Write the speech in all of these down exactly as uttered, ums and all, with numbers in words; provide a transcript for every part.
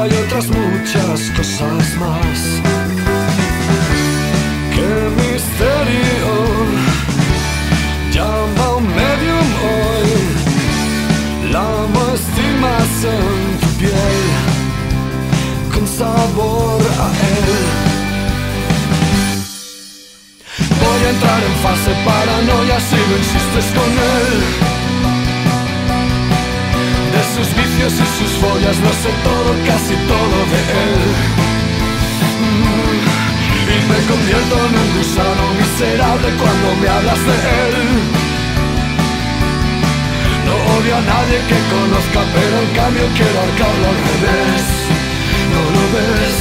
y otras muchas cosas más. ¡Qué misterio! Llama a un medium hoy. La estimas en tu piel con sabor a él. Voy a entrar en fase paranoia si no insistes con él. De sus vicios y sus follas no sé todo, casi todo de él. mm. Y me convierto en un gusano miserable cuando me hablas de él. No odio a nadie que conozca, pero en cambio quiero ahorcarlo al revés. ¿No lo ves?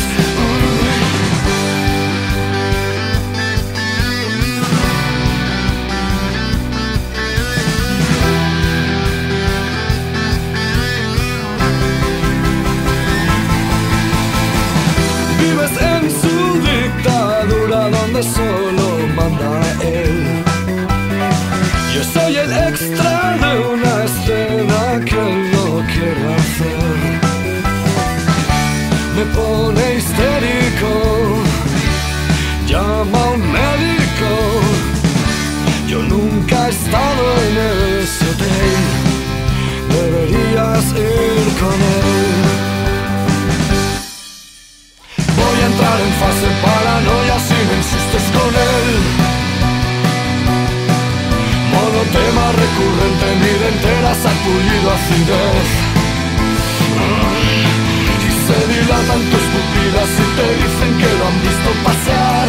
Vives en su dictadura donde solo manda él. Yo soy el extra de una escena que él no quiere hacer. Me pone histérico, llama a un médico. Yo nunca he estado en ese hotel, deberías ir con él. Voy a entrar en fase paranoia si me insistes con él. Monotema recurrente, mi dentera sarpullido acidez. Y se dilatan tus pupilas y te dicen que lo han visto pasar.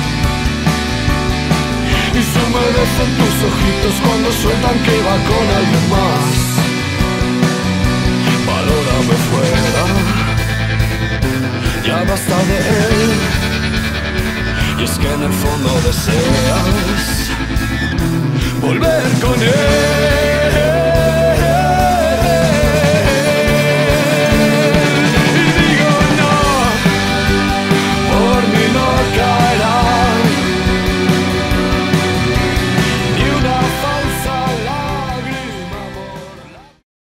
Y se humedecen tus ojitos cuando sueltan que va con alguien más. Valórame fuera, ya basta de él. Y es que en el fondo deseas volver con él.